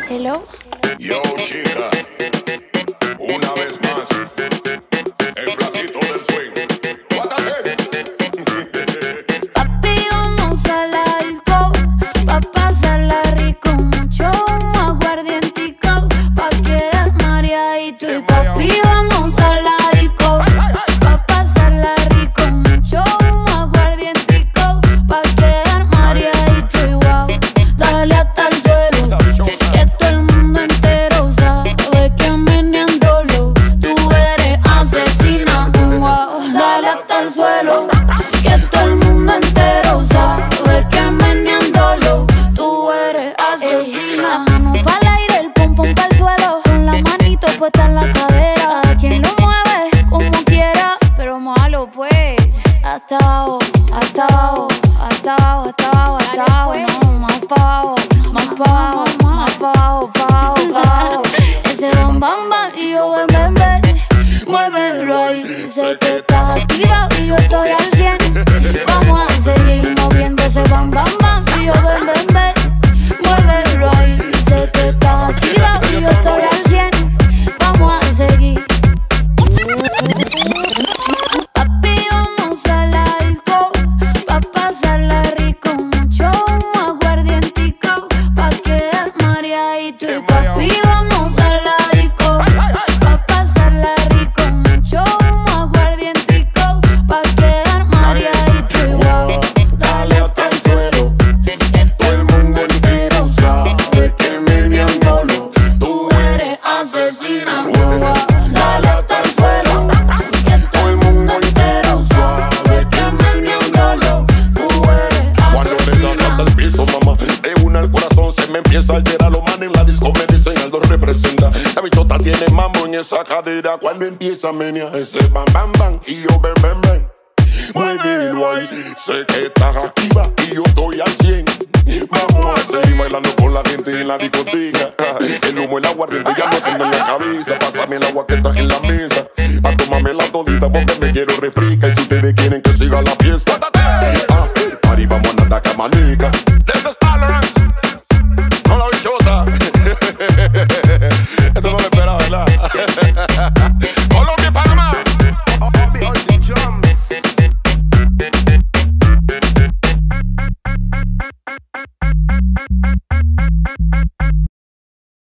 Hello. Yo, chica, una vez más, el flaquito del swing. ¡Guárdate! Papi, vamos a la disco, pa' pasarla rico, mucho humo, aguardientico, pa' quedar mareadito. Y papi, vamos a la disco, pa' pasarla rico, mucho humo, aguardientico, pa' quedar mareadito. Y wow, dale hasta el suelo, que todo el mundo entero sabe que meneándolo tú eres asesina. Wow, dale hasta el suelo, que todo el mundo entero sabe que meneándolo tú eres asesina. La mano pa'l aire, el pum pum pa'l suelo, con la manito puesta en la cadera. A quien lo mueve como quiera, pero muévalo pues hasta abajo, hasta abajo, hasta abajo, hasta abajo, hasta abajo. No, más pa' abajo, más pa' abajo, más pa' abajo, pa' abajo, pa' abajo. Ese bam bam bam y yo ven ven ven, muévelo ahí. Sé que estás activa y yo estoy al 100. Vamos a seguir moviendo ese bam bam bam y yo ven ven ven, muévelo ahí. Sé que estás activa y yo estoy al 100. Vamos a seguir. Papi, vamos a la disco, pa' pasarla rico, mucho humo, aguardientico, pa' quedar mareadito. Y papi, vamos a la disco, pa' pasarla rico, mucho humo, aguardientico, pa' quedar mareadito. Y wow, dale hasta el suelo, que todo el mundo entero sabe que meneándolo tú eres asesina. Wow, dale hasta el suelo, que todo el mundo entero sabe que meneándolo tú eres Cuando le das hasta el piso, mamá, de una el corazón se me empieza a alterar. Los manes en la disco me dicen Aldo representa. La bichota tiene mambo en esa cadera. Cuando empieza a menear ese bam bam bam y yo ven ven ven, muévelo ahí. Sé que estás activa y yo estoy al 100. Vamos a seguir bailando con la gente en la discoteca. El humo, el aguardiente ya no tengo en la cabeza. Pásame el agua que está en la mesa, pa' tomarme la todita porque me quiero refrescar. Y si ustedes quieren que siga la fiesta, el party vamos a andar camanica. This is tolerance. No la bichota. Esto no lo esperaba, ¿verdad? Colombia,